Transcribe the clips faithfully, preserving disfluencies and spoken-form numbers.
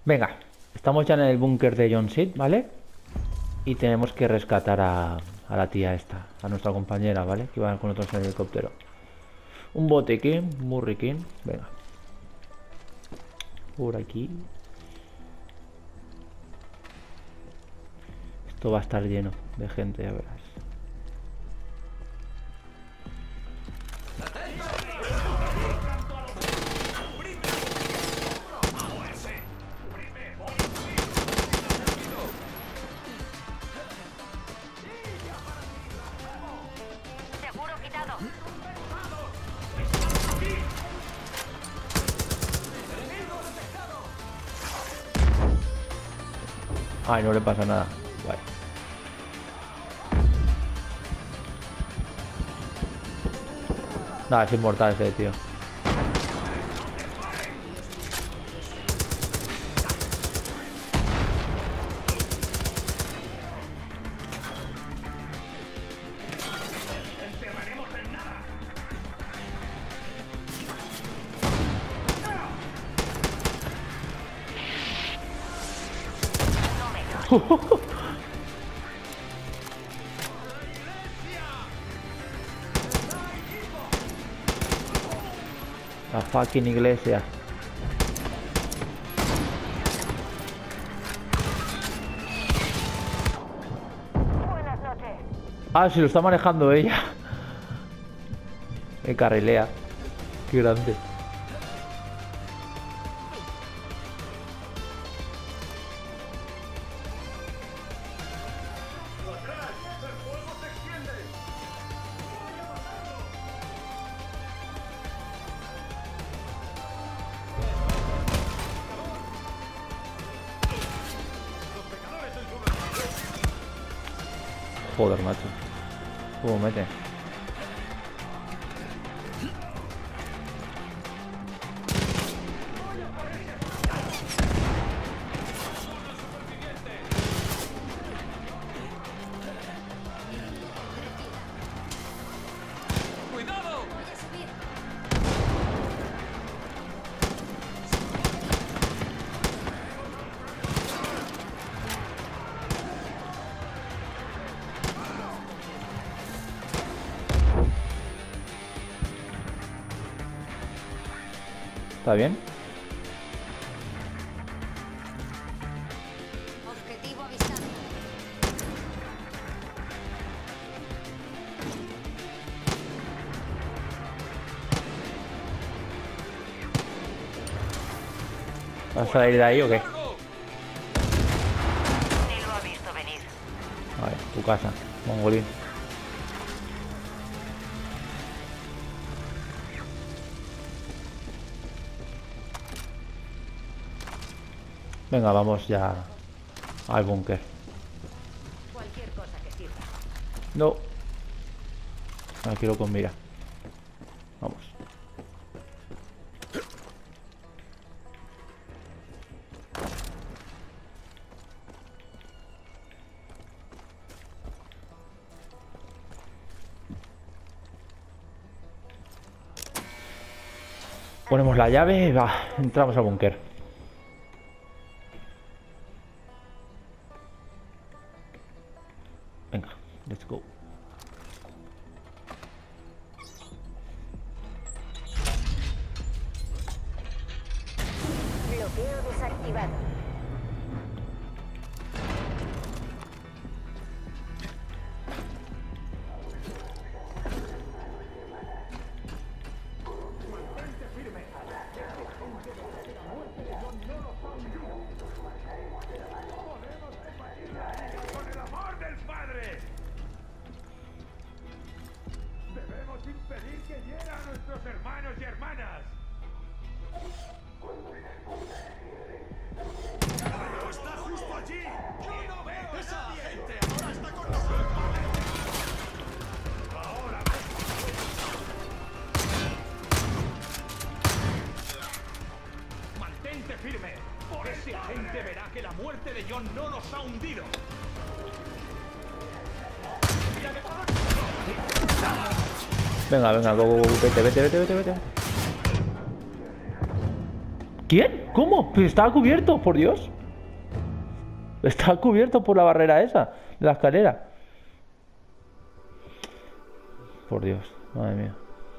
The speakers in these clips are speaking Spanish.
Venga, estamos ya en el búnker de John Seed, ¿vale? Y tenemos que rescatar a, a la tía esta, a nuestra compañera, ¿vale? Que va con nosotros en el helicóptero. Un botequín, un burriquín. Venga. Por aquí. Esto va a estar lleno de gente, ya verás. Seguro quitado. Ay, no le pasa nada. Vale. Nada, es inmortal ese tío. La fucking iglesia. Buenas noches. Ah, si lo está manejando ella. Me carrilea. Qué grande. Joder, macho. ¿Cómo mete? ¿Está bien? Objetivo avistado. ¿Vas a salir de ahí o qué? Ni lo ha visto venir. Vale, tu casa, mongolín. Venga, vamos ya al búnker. Cualquier cosa que sirva. No. No quiero con mira. Vamos. Ponemos la llave y va, entramos al búnker. Venga, let's go. Bloqueo desactivado. ¡Con el amor del Padre! Debemos impedir que hiera a nuestros hermanos y hermanas. ¡Pero está justo allí! ¡Yo no veo esa gente! ¡Ahora está con nosotros! ¡Ahora! ¡Mantente firme! ¡Por ese agente verá que la muerte de John no nos ha hundido! Venga, venga, go, go, go, vete, vete, vete, vete, vete. ¿Quién? ¿Cómo? Pero estaba cubierto, por Dios. Estaba cubierto por la barrera esa, de la escalera. Por Dios, madre mía.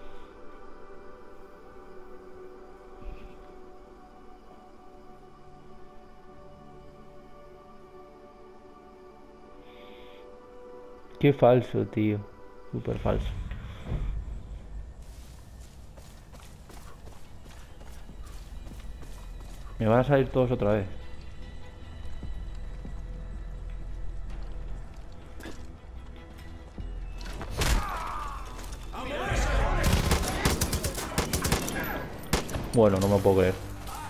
Qué falso, tío. Súper falso. Me van a salir todos otra vez. Bueno, no me puedo creer.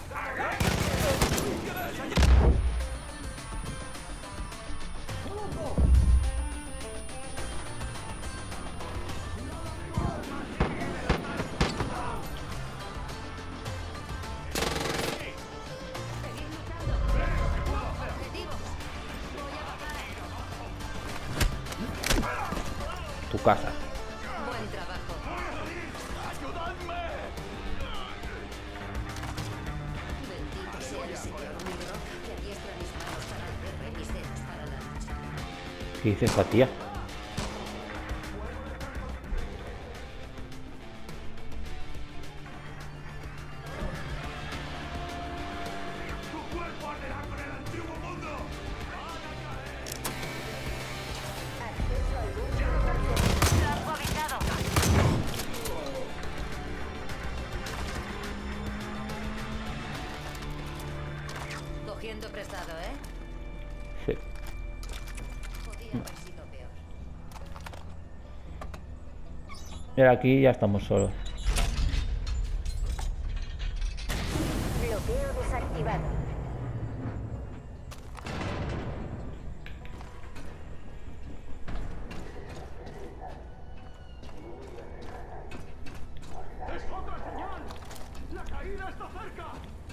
Tu casa. Buen trabajo. Bendito sea el Señor Negro, que adiestra mis manos para el guerra y mis dedos para la lucha. ¿Qué dice esta tía? Tu cuerpo arderá con el antiguo mundo. Campo habitado. Cogiendo prestado, ¿eh? Sí. Podía haber sido peor. Y ahora aquí ya estamos solos. Bloqueo desactivado. ¡Es otra señal! ¡La caída está cerca!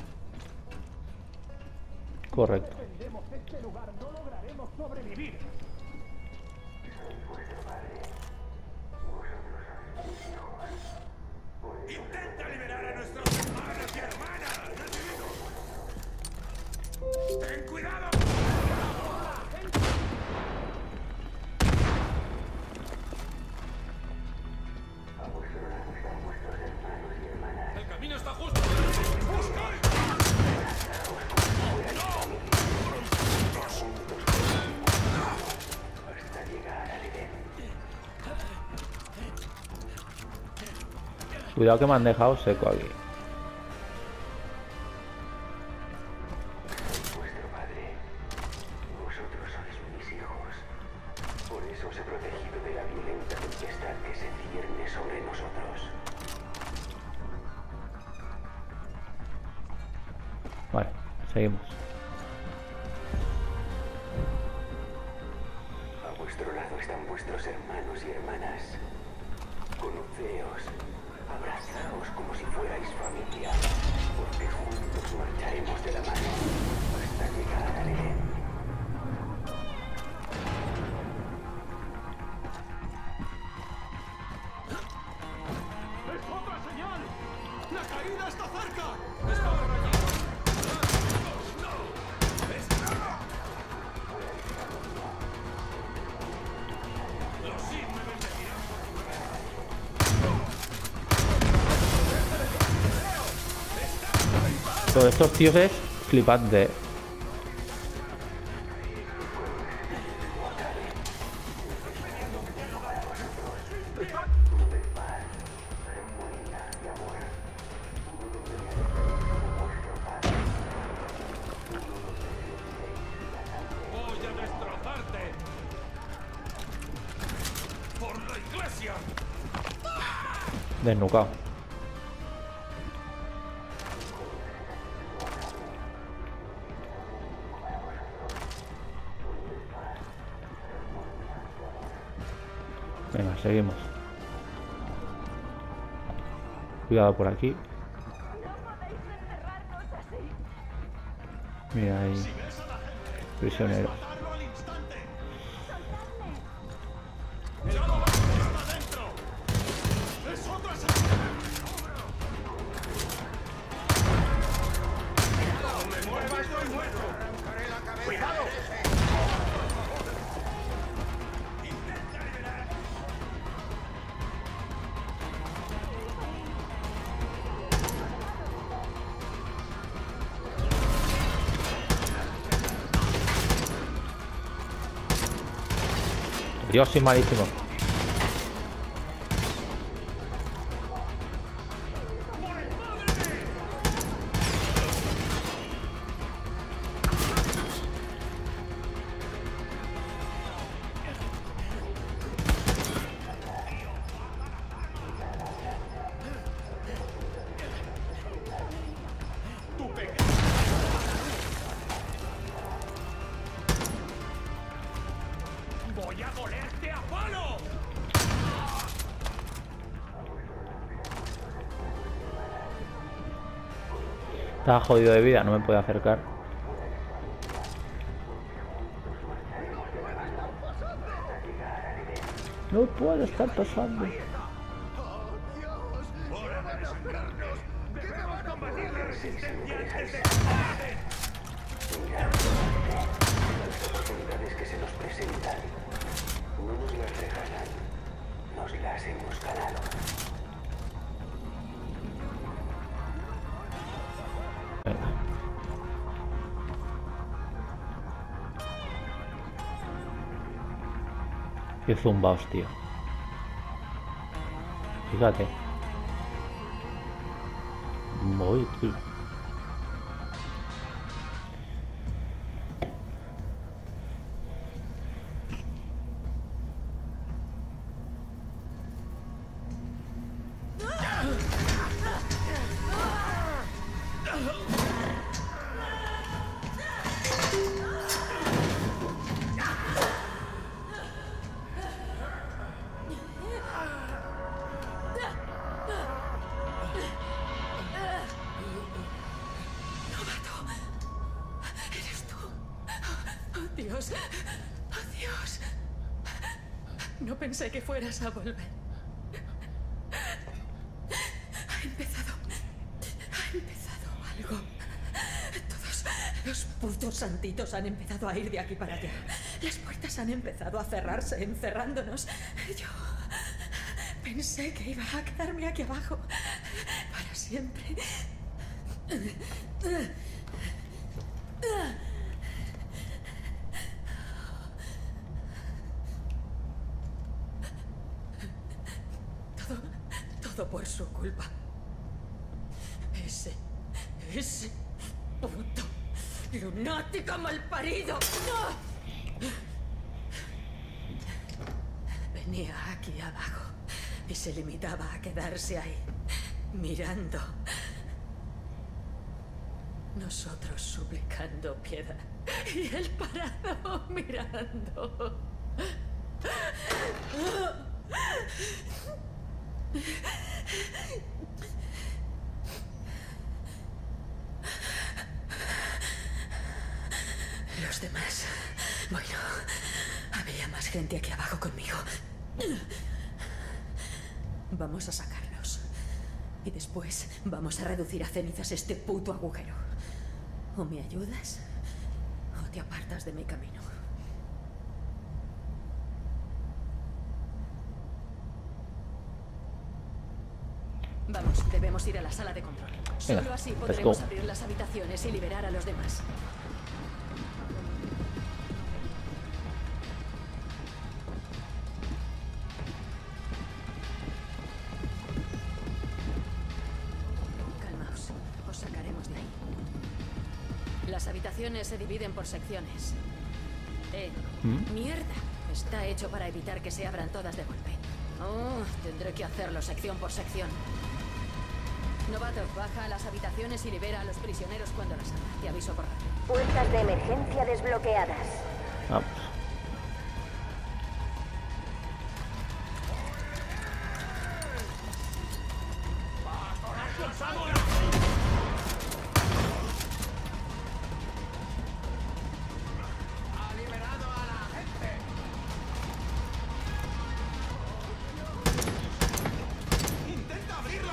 Correcto. Defendemos este lugar, no lograremos sobrevivir. Intenta liberar a nuestros hermanos y hermanas. ¡Recibido! ¡Ten cuidado! El camino está justo. ¡Busca! Cuidado que me han dejado seco aquí. Vuestro padre, vosotros sois mis hijos. Por eso os he protegido de la violenta tempestad que se cierne sobre nosotros. Vale, seguimos. A vuestro lado están vuestros hermanos y hermanas. Conoceos, abrazaos como si fuerais familia, porque juntos marcharemos de la mano hasta llegar al Edén. ¡Es otra señal! ¡La caída está cerca! ¡Estaban allí! ¡No! ¡Está! ¡Los Sith me bendecirán por tu guerra! Todos estos tíos es flipante. ¡Voy a destrozarte! ¡Por la iglesia! Desnucado. Venga, seguimos. Cuidado por aquí. Mira ahí. Prisioneros. ¡Matarlo al instante! ¡Ya lo ves! ¡Está dentro! ¡Es otra señal! Dios, soy malísimo. ¡Voy a golerte a palo! Estaba jodido de vida, no me puede acercar. No puedo estar pasando. ¡Hora de desangrarnos! ¡Debemos combatir la resistencia antes de combate! Las oportunidades que se nos presentan no nos las regalan, nos las hemos ganado. Venga. Qué zumbaos, tío. Fíjate. Voy, tío. Dios, oh Dios, no pensé que fueras a volver. Ha empezado, ha empezado algo. Todos los putos santitos han empezado a ir de aquí para allá. Las puertas han empezado a cerrarse, encerrándonos. Yo pensé que iba a quedarme aquí abajo para siempre. Todo por su culpa. Ese, ese puto lunático malparido. Venía aquí abajo y se limitaba a quedarse ahí, mirando. Nosotros suplicando piedad y él parado mirando. Los demás... Bueno, había más gente aquí abajo conmigo. Vamos a sacarlos. Y después vamos a reducir a cenizas este puto agujero. O me ayudas, o te apartas de mi camino. Vamos, debemos ir a la sala de control. Venga, Solo así let's podremos go. abrir las habitaciones y liberar a los demás. Calmaos, os sacaremos de ahí. Las habitaciones se dividen por secciones. Eh, ¿Mm? mierda. Está hecho para evitar que se abran todas de golpe. Oh, tendré que hacerlo sección por sección. Novato, baja a las habitaciones y libera a los prisioneros cuando las abra. Te aviso por radio. Puertas de emergencia desbloqueadas. Vamos. ¡Ha liberado a la gente! ¡Intenta abrirlas!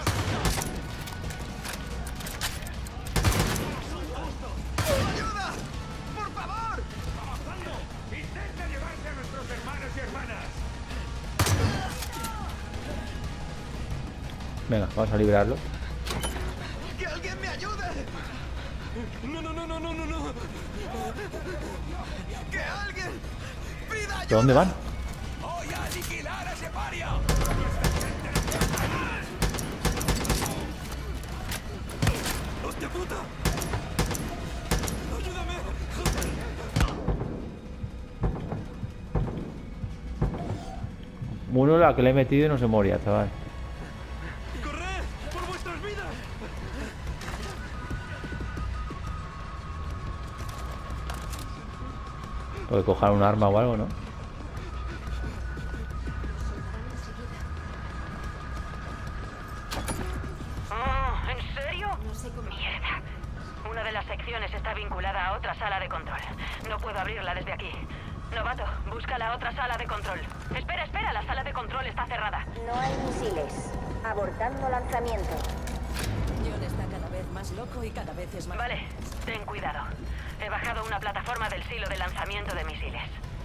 ¡Ayuda! ¡Por favor! ¡Avanzando! ¡Intenta llevarse a nuestros hermanos y hermanas! Venga, vamos a liberarlo. ¡Que alguien me ayude! ¡No, no, no, no, no, no, no! ¡Que alguien pida ayuda! ¿De dónde van? ¡Aniquilar a ese paria! ¡Hostia puta! ¡Ayúdame! Uno la que le he metido y no se moría, chaval. ¡Corred! ¡Por vuestras vidas! Puede coger un arma o algo, ¿no? Oh, ¿en serio? No sé cómo. Mierda. Una de las secciones está vinculada a otra sala de control. No puedo abrirla desde aquí. Novato, busca la otra sala de control. Espera, espera, la sala de control está cerrada. No hay misiles. Abortando lanzamiento. John está cada vez más loco y cada vez es más... Vale, ten cuidado. He bajado una plataforma del silo de lanzamiento de misiles.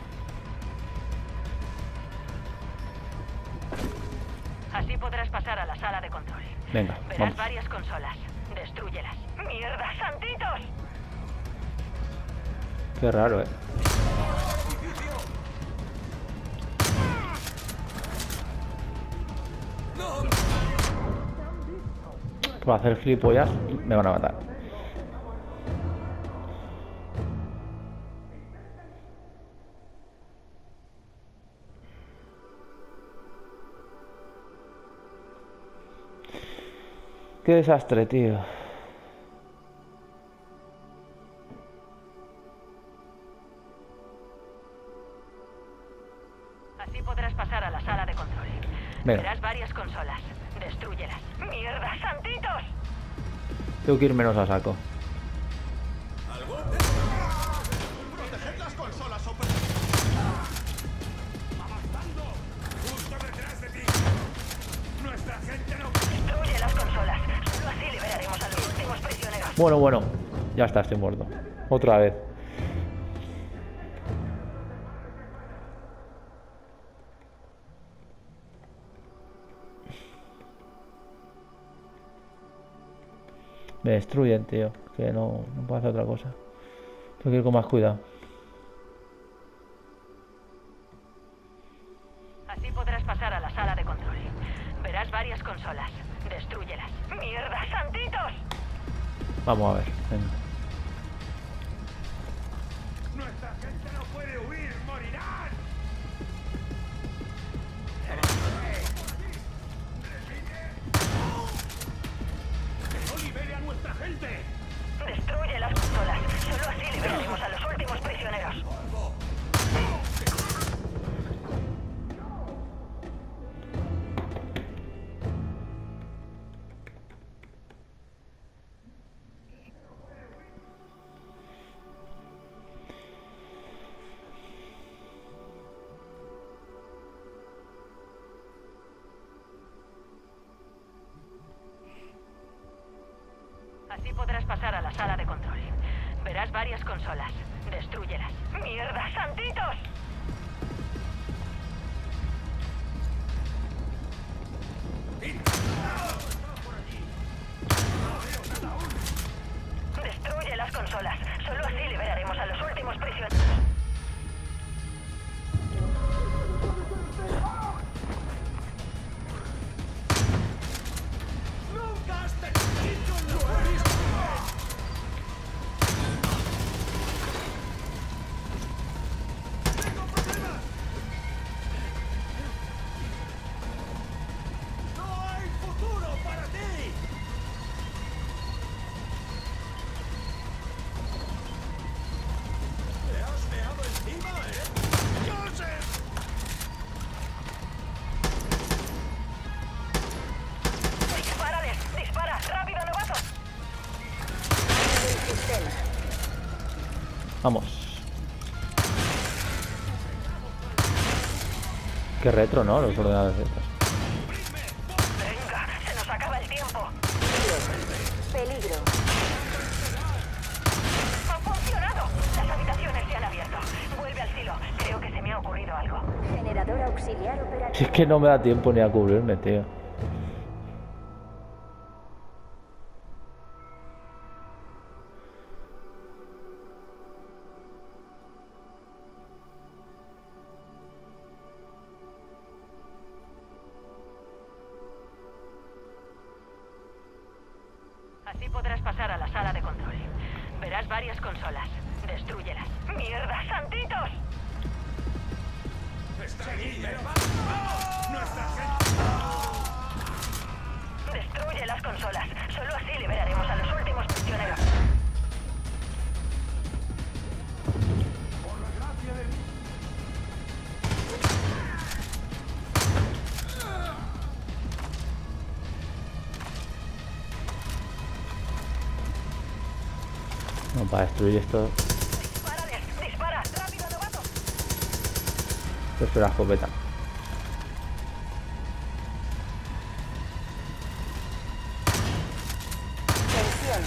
Así podrás pasar a la sala de control. Venga, Verás vamos. varias consolas. Destrúyelas. ¡Mierda, santitos! Qué raro, eh. Para hacer gilipollas me van a matar. Qué desastre, tío. Así podrás pasar a la sala de control. Venga. Verás varias consolas. Destrúyelas. ¡Mierda, santitos! Tengo que ir menos a saco. ¡Proteged las consolas, Oper! ¡Avanzando! ¡Justo detrás de ti! ¡Nuestra gente no... Destruye las consolas. Solo así liberaremos a los últimos prisioneros. Bueno, bueno. Ya está, estoy muerto. Otra vez. Me destruyen, tío. Que no, no puedo hacer otra cosa. Tengo que ir con más cuidado. Así podrás pasar a la sala de control. Verás varias consolas. Destrúyelas. ¡Mierda, santitos! Vamos a ver. Venga. ¡Nuestra gente no puede huir! ¡Morirán! ¡Que no libere a nuestra gente! Destruye las consolas. Solo así liberaremos a los últimos prisioneros. Así podrás pasar a la sala de control. Verás varias consolas. Destrúyelas. ¡Mierda, santitos! Destruye las consolas. Solo así liberaremos a los últimos prisioneros. ¡Nunca has tenido un lugar! ¡Tengo problemas! ¡No hay futuro para ti! ¿Te has meado encima, eh? ¡Joseph! ¡Dispárales! ¡Dispara! ¡Rápido, novato! El sistema. Vamos. Qué retro, ¿no? Los ordenadores estos. ¡Venga! ¡Se nos acaba el tiempo! Peligro. ¡Ha funcionado! Las habitaciones se han abierto. Vuelve al silo. Creo que se me ha ocurrido algo. Generador auxiliar operativo. Si es que no me da tiempo ni a cubrirme, tío. podrás pasar a la sala de control. Verás varias consolas. Destrúyelas. ¡Mierda, santitos! ¡Está aquí! ¡Pero vamos! ¡No! ¡Nuestra gente! Destruye las consolas. Solo así liberaremos a los últimos prisioneros. ¡Por la gracia de Dios! No, para destruir esto. ¡Dispárales! ¡Dispara! ¡Rápido, novato! Esto es la escopeta. Tensión.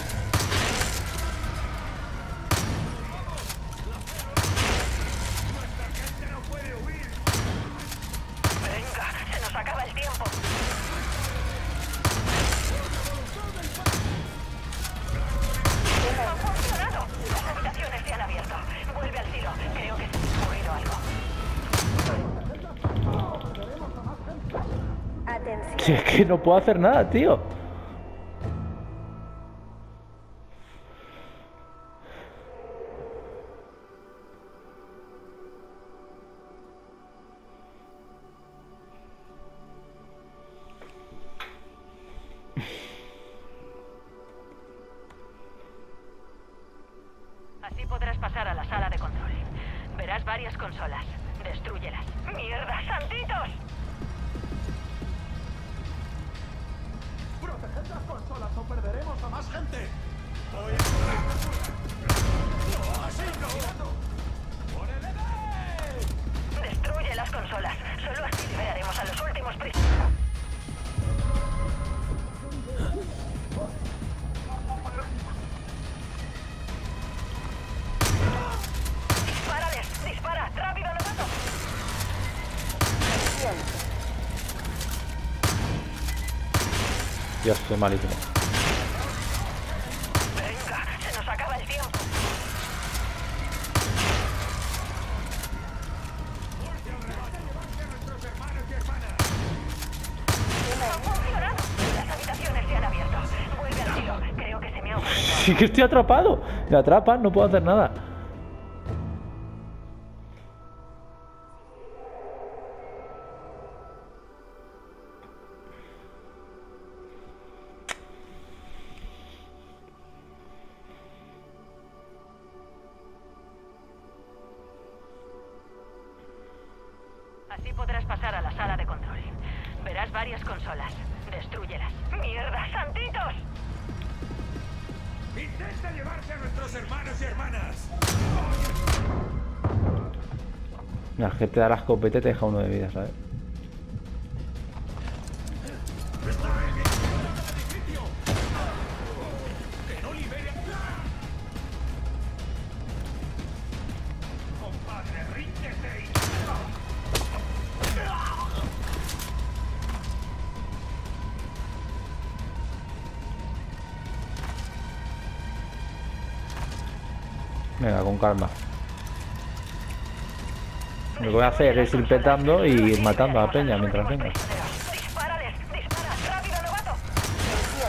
¡Nuestra gente no puede huir! ¡Venga! ¡Se nos acaba el tiempo! ¡Ha funcionado! Las habitaciones se han abierto. Vuelve al silo. Creo que se ha ocurrido algo. Atención. Si es que no puedo hacer nada, tío. Así podrás pasar a la sala de control. Verás varias consolas. Destrúyelas. ¡Mierda, santitos! ¡Proteged las consolas o perderemos a más gente! ¡Voy a... ¡No, así no! ¡Por el E D! Destruye las consolas. Solo así liberaremos a los últimos prisioneros. ¡Dispárales! ¡Dispara! ¡Rápido, novato! Tensión. Dios, soy malísimo. ¡Venga! ¡Se nos acaba el tiempo! ¡Nuestros hermanos y hermanas! ¡Ha funcionado! Las habitaciones se han abierto. Vuelve al silo. Creo que se me ha ocurrido. Sí que estoy atrapado. Me atrapan, no puedo hacer nada. Así podrás pasar a la sala de control. Verás varias consolas. Destrúyelas. ¡Mierda, santitos! ¡Intenta llevarse a nuestros hermanos y hermanas! La gente te da la escopeta y te deja uno de vida, ¿sabes? ¡Está en el edificio! ¡Que no libere! ¡Compadre, ríndete y... Venga, con calma. Lo que voy a hacer es ir petando y ir matando a la peña mientras venga. ¡Dispárales! ¡Dispara! ¡Rápido, novato! Tensión.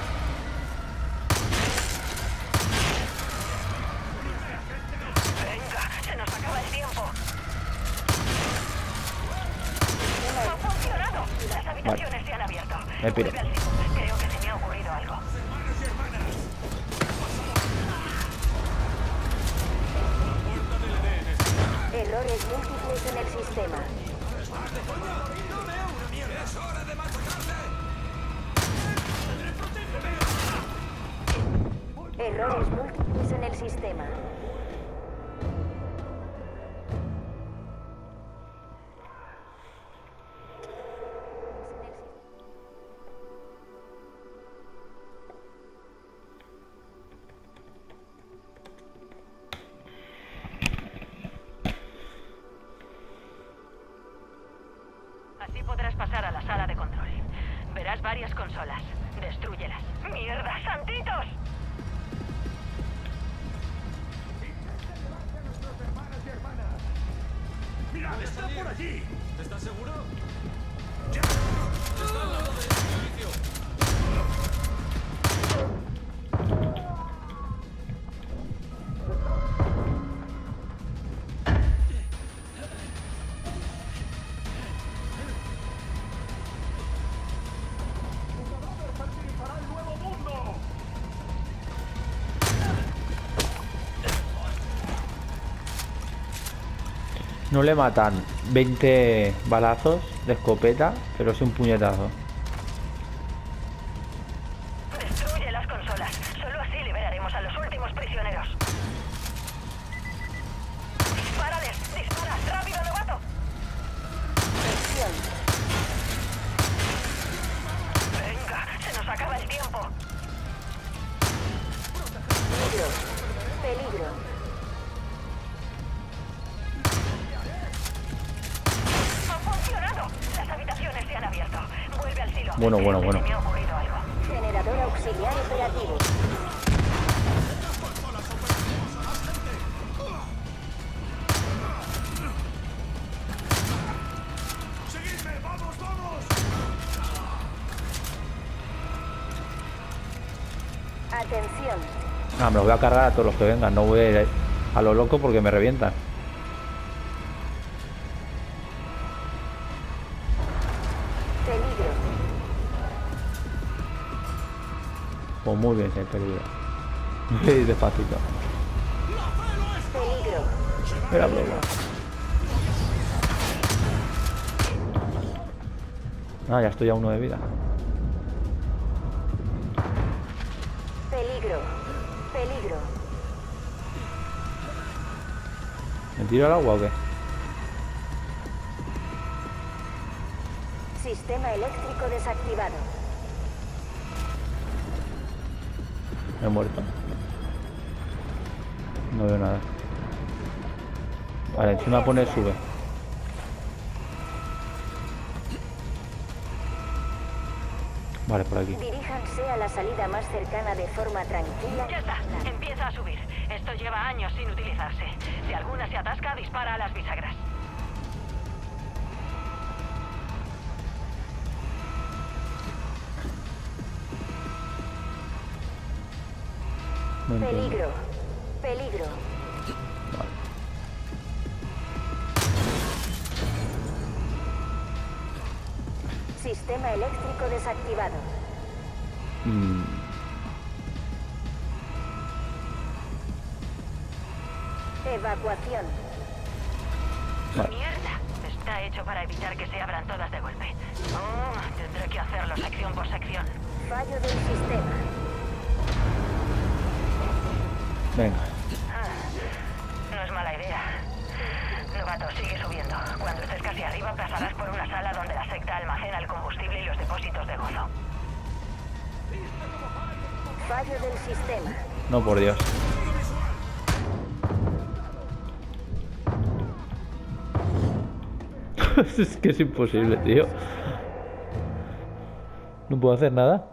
¡Venga! ¡Se nos acaba el tiempo! ¡Ha funcionado! Las habitaciones se han abierto. Me piro. Vuelve al silo. Creo que se me ha ocurrido algo. ¡Hermanos y hermanas! Errores múltiples en el sistema. ¡Es hora de machacarle! Errores múltiples en el sistema. Así podrás pasar a la sala de control. Verás varias consolas. Destrúyelas. ¡Mierda, santitos! ¡Nuestros hermanos y hermanas! ¡Mirad, está por allí! ¿Estás seguro? ¡Ya! ¡Está al lado del edificio! No le matan veinte balazos de escopeta, pero es un puñetazo. Destruye las consolas. Solo así liberaremos a los últimos prisioneros. Dispárales. Dispara. Rápido, novato. Tensión. Venga, se nos acaba el tiempo. Peligro. Peligro. ¡Ha funcionado! Las habitaciones se han abierto. Vuelve al silo. Bueno, bueno, Creo que bueno. se me ha ocurrido algo. Generador auxiliar operativo. ¡Seguidme! ¡Vamos, vamos! Atención. Ah, me los voy a cargar a todos los que vengan. No voy a ir a lo loco porque me revientan. Peligro. Pues muy bien, si hay peligro. Voy a ir despacito. Peligro. Era broma. Ah, ya estoy a uno de vida. Peligro. Peligro. ¿Me tiro al agua o qué? Sistema eléctrico desactivado. Me he muerto. No veo nada. Vale, encima pone sube. Vale, por aquí. Diríjanse a la salida más cercana de forma tranquila. Ya está. Empieza a subir. Esto lleva años sin utilizarse. Si alguna se atasca, dispara a las bisagras. No entiendo. Peligro. Peligro. Vale. Sistema eléctrico desactivado. Mm, Evacuación. vale. Mierda. Está hecho para evitar que se abran todas de golpe. Oh, tendré que hacerlo sección por sección. Fallo del sistema. Venga. Ah, no es mala idea. Novato, sigue subiendo. Cuando estés casi arriba pasarás por una sala donde la secta almacena el combustible y los depósitos de gozo. Fallo del sistema. No, por Dios. Es que es imposible, tío. No puedo hacer nada.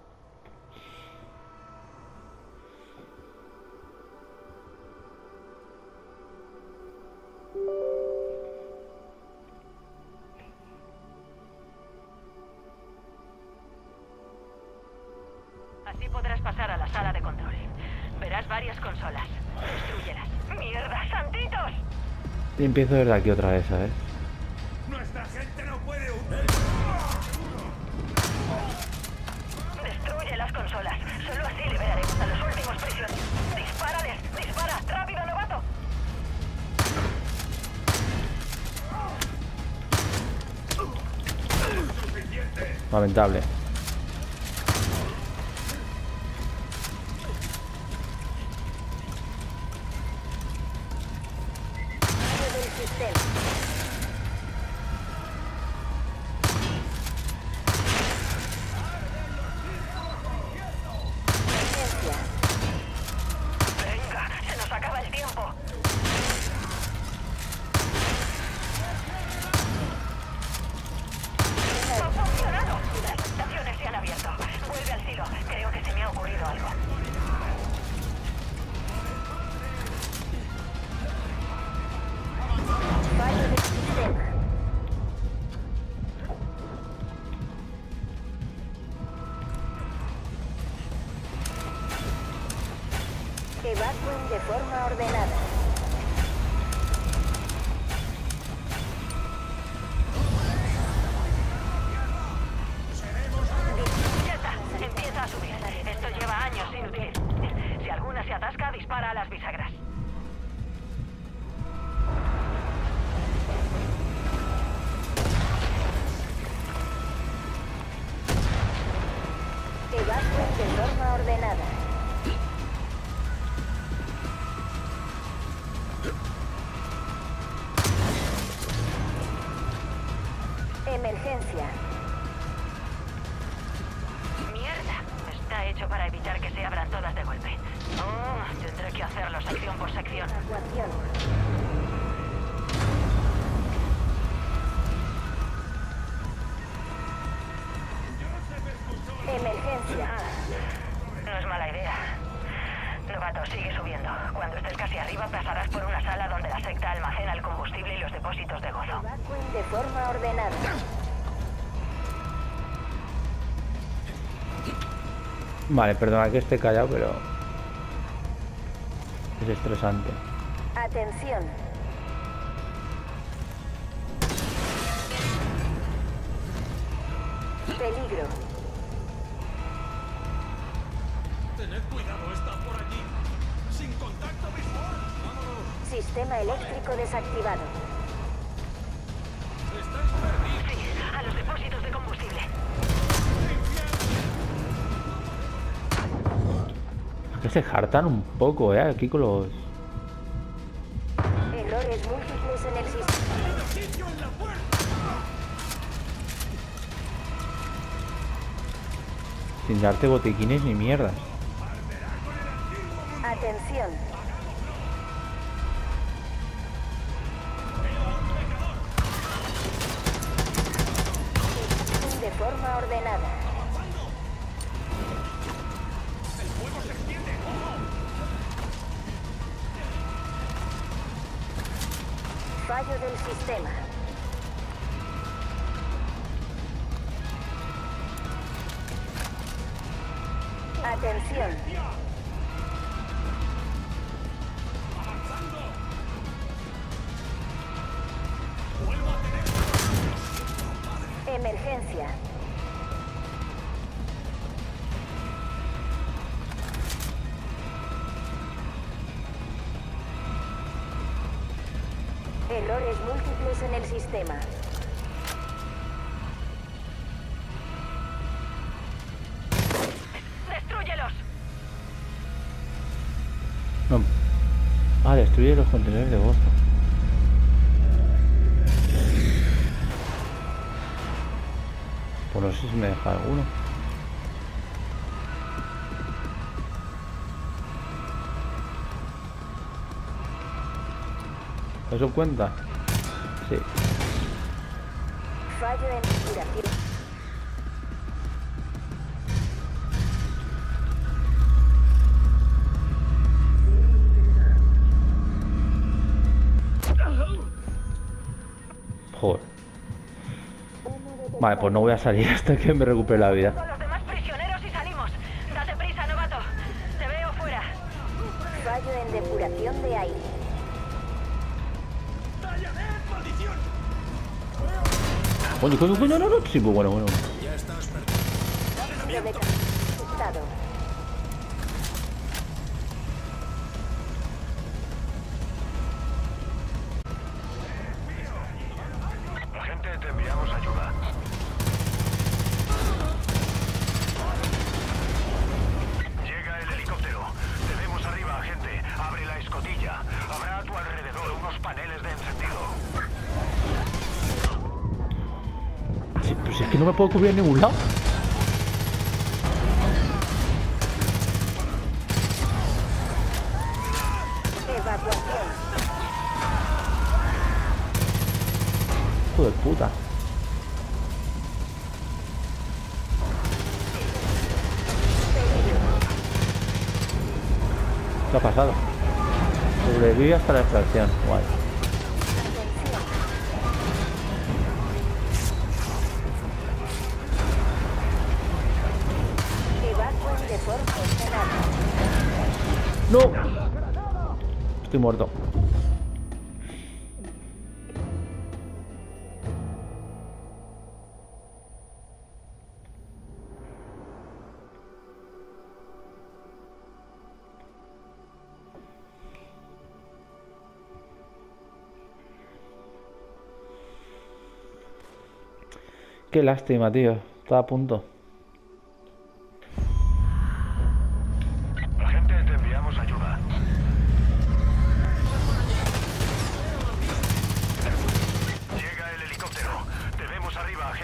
Así podrás pasar a la sala de control. Verás varias consolas. Destrúyelas. ¡Mierda, santitos! Y empiezo desde aquí otra vez, ¿sabes? ¡Nuestra gente no puede huir! Destruye las consolas. Solo así liberaremos a los últimos prisioneros. ¡Dispárales! ¡Dispara! ¡Rápido, novato! Lamentable. Fallo del sistema. Emergencia. ¡Venga! ¡Se nos acaba el tiempo! ¡Ha funcionado! Las estaciones se han abierto. Vuelve al silo. Creo que se me ha ocurrido algo. Fallo del sistema. Evacuen de forma ordenada. Ya está. Empieza a subir. Esto lleva años sin utilizar. Si alguna se atasca, dispara a las bisagras. Emergencia. Mierda. Está hecho para evitar que se abran todas de golpe. Oh, tendré que hacerlo sección por sección. Evacuación. Emergencia. No es mala idea. Novato, sigue subiendo. Cuando estés casi arriba pasarás por una sala donde la secta almacena el combustible y los depósitos de gozo. Evacuen de forma ordenada. Vale, perdona que esté callado, pero es estresante. Atención. Peligro. Tened cuidado, está por allí. Sin contacto visual. Vámonos. Sistema eléctrico desactivado. Estáis perdidos. Sí, a los depósitos de combustible. Es que se hartan un poco, eh, aquí con los... Errores múltiples en el sistema. ¡Sitio en la puerta! Sin darte botiquines ni mierdas. Atención. De forma ordenada. ¡El fuego se extiende! Fallo del sistema. Atención. Emergencia. Errores múltiples en el sistema. ¡Destrúyelos! No. Ah, destruye los contenedores de gozo. Pues no sé si me deja alguno. ¿Eso cuenta? Sí. Fallo en curación. Joder. Vale, pues no voy a salir hasta que me recupere la vida. Con los demás prisioneros y salimos. Date prisa, novato. Te veo fuera. Fallo en depuración de aire. Coño, coño, coño, no, no. Sí, pues bueno, bueno. Detectado. Gente, te enviamos ayuda. Llega el helicóptero. Te vemos arriba, gente. Abre la escotilla. Habrá a tu alrededor unos paneles de encendido. Sí, pues es que no me puedo cubrir en ningún lado. Evacuación. Hijo de puta. ¿Qué ha pasado? Sobrevive hasta la extracción. Guay. Evacuen de forma ordenada. ¡No! Estoy muerto. Qué lástima, tío. Estaba a punto. Gente, te enviamos ayuda. Llega el helicóptero. Te vemos arriba,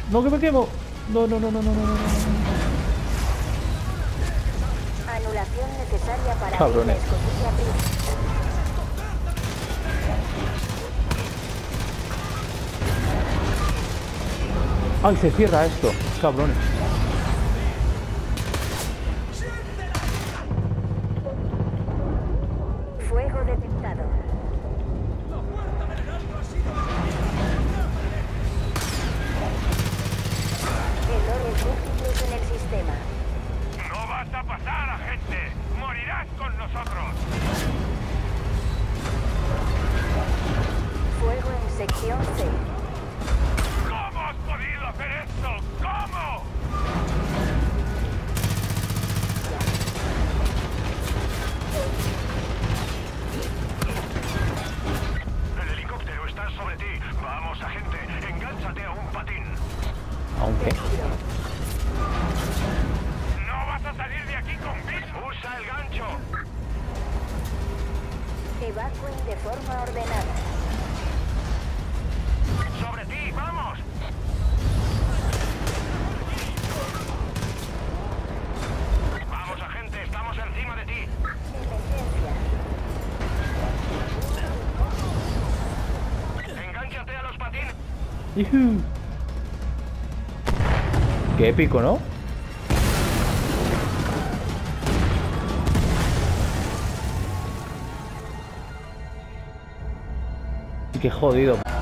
No, que me quemo. No, no, no, no, no, no, no, no. Anulación necesaria para Cabrones. abrir la escotilla principal. Ay, se cierra esto. Cabrones. Fuego detectado. Errores múltiples en el sistema. No vas a pasar, agente. Morirás con nosotros. Fuego en sección C. ¿Cómo has podido hacer esto? ¿Cómo? El helicóptero está sobre ti. Vamos, agente. Engánchate a un patín. Aunque. No vas a salir de aquí con vida. Usa el gancho. Evacuen de forma ordenada. Sobre ti, vamos. Vamos, agente. Estamos encima de ti. Emergencia. Engánchate a los patines. Yujú. Qué épico, ¿no? Y qué jodido.